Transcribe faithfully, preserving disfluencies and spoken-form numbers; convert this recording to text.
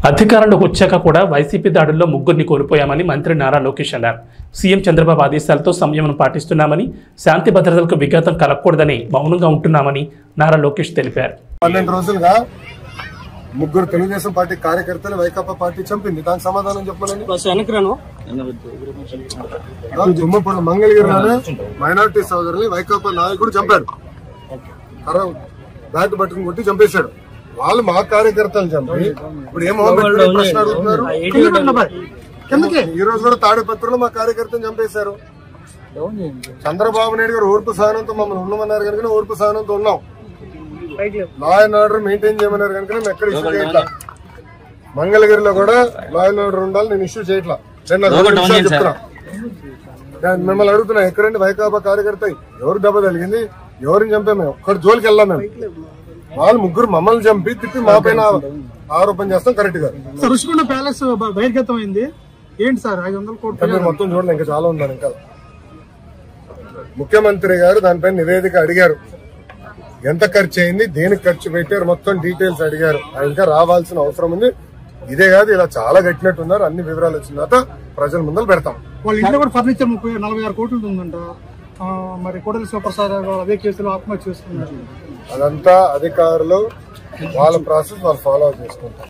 అధికారంలోకి వచ్చాక కూడా వైసీపీ దాడుల్లో ముగ్గురిని కోల్పోయామని మంత్రి నారా లోకేష్ అన్నారు. సీఎం చంద్రబాబు ఆదేశాలతో సంయమనం పాటిస్తున్నామని, శాంతి భద్రతలకు విఘాతం కలగకూడదని మౌనంగా ఉంటున్నామని నారా లోకేష్ తెలిపారు. పన్నెండు రోజులుగా ముగ్గురు తెలుగుదేశం పార్టీ కార్యకర్తలు వైకాపా పార్టీ చంపింది. దానికి సమాధానం చెప్పాలని దుమ్మపూడి మంగళగిరిలోనే మైనార్టీ సోదరుని వైకాపా నాయకుడు చంపాడు. బ్యాట్ పట్టుకుని కొట్టి చంపేశాడు. వాళ్ళు మా కార్యకర్తలు చంపి ఇప్పుడు ఏమో ప్రశ్న అడుగుతున్నారు. ఈ రోజు కూడా తాడిపత్రిలో మా కార్యకర్తను చంపేశారు. చంద్రబాబు నాయుడు గారు ఓర్పు సహనంతో మమ్మల్ని ఉండమన్నారు కనుక ఓర్పు సహనంతో ఉన్నాం. లా అండ్ ఆర్డర్ మెయింటైన్ చేయమన్నారు కనుక మేము ఎక్కడ ఇష్యూ చేయట్లా. మంగళగిరిలో కూడా లా అండ్ ఆర్డర్ ఉండాలి, నేను ఇష్యూ చేయట్లా. చెప్తున్నా మిమ్మల్ని అడుగుతున్నా, ఎక్కడండి వైకాపా కార్యకర్త ఎవరు దెబ్బ తగిలింది, ఎవరిని చంపా? మేము ఒక్కటి జోలికి వెళ్ళాం. మేము వాళ్ళు ముగ్గురు మమ్మల్ని చంపి తిప్పి మా పైన ఆరోపణ చేస్తాం. కరెక్ట్ గా రుషికొండ ప్యాలెస్ బహిర్గతం అయింది ఏంటి సార్? ఐదు వందల కోట్లు మొత్తం చూడండి, ఇంకా చాలా ఉందని. ఇంకా ముఖ్యమంత్రి గారు దానిపైన నివేదిక అడిగారు. ఎంత ఖర్చు అయింది, దేనికి ఖర్చు పెట్టారు, మొత్తం డీటెయిల్స్ అడిగారు. ఇంకా రావాల్సిన అవసరం ఉంది. ఇదే కాదు, ఇలా చాలా కట్టినట్టున్నారు. అన్ని వివరాలు వచ్చిన తర్వాత ప్రజల ముందర పెడతాం. వాళ్ళ ఇంట్లో కూడా ఫర్నిచర్ ముప్పై నలభై ఆరు కోట్లు ఉందంట. మరి కోడలి శివప్రసాద్ అదే కేసులో ఆత్మహత్య చేసుకున్నారు. అదంతా అధికారులు వాళ్ళ ప్రాసెస్ వాళ్ళు ఫాలో చేసుకుంటారు.